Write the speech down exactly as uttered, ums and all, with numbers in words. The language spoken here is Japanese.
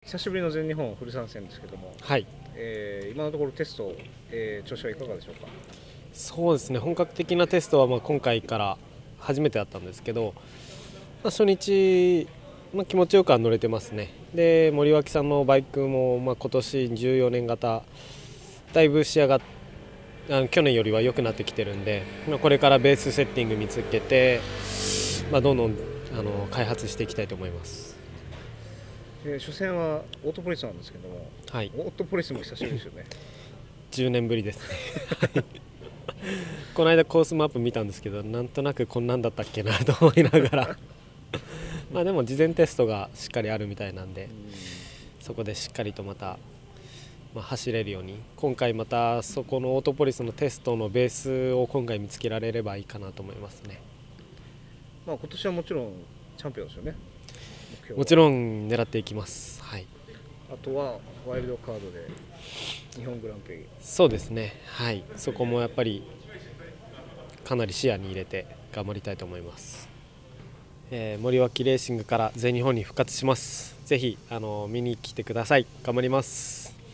久しぶりの全日本フル参戦ですけども、 はい、 えー、今のところテスト、えー、調子はいかがでしょうか。 そうですね、本格的なテストはまあ今回から初めてだったんですけど、まあ、初日、まあ、気持ちよくは乗れてますね。で森脇さんのバイクもまあ今年じゅうよねん型だいぶ仕上がっあの去年よりは良くなってきてるんで、まあ、これからベースセッティング見つけて、まあ、どんどんあの開発していきたいと思います。 で初戦はオートポリスなんですけども、 はい、 オートポリスも久しぶりですよね。 じゅうねんぶりですねこの間コースマップ見たんですけど、なんとなくこんなんだったっけなと思いながらまあでも事前テストがしっかりあるみたいなんで、そこでしっかりとまた、まあ、走れるように、今回またそこのオートポリスのテストのベースを今回見つけられればいいかなと思いますね。 まあ今年はもちろんチャンピオンですよね。 もちろん狙っていきます。はい、 あとはワイルドカードで日本グランプリ。 そうですね、はい、そこもやっぱりかなり視野に入れて頑張りたいと思います。えー、森脇レーシングから全日本に復活します。ぜひあの見に来てください。頑張ります。